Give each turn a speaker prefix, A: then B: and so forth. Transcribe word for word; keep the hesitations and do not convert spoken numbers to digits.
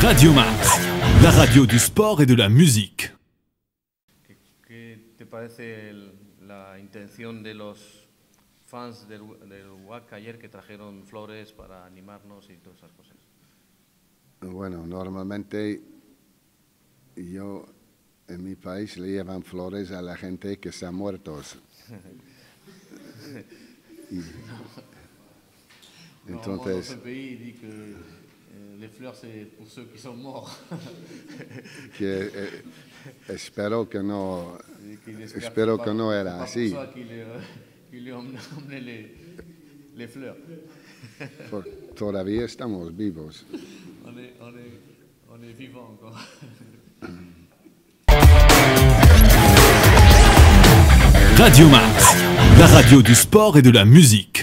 A: Radio Max, la radio du sport et de la musique.
B: ¿Qué, qué te parece el, la intención de los fans del, del W A C ayer que trajeron flores para animarnos y todas esas cosas?
C: Bueno, normalmente yo en mi país le llevan flores a la gente que está muertos. Y, entonces,
B: no, no, pays dit que eh, les fleurs c'est pour ceux qui sont morts.
C: que, eh, espero que no, espero que no era así. Todavía estamos vivos.
B: On est, on est, on est vivant encore.
A: Radio Max, la radio du sport et de la musique.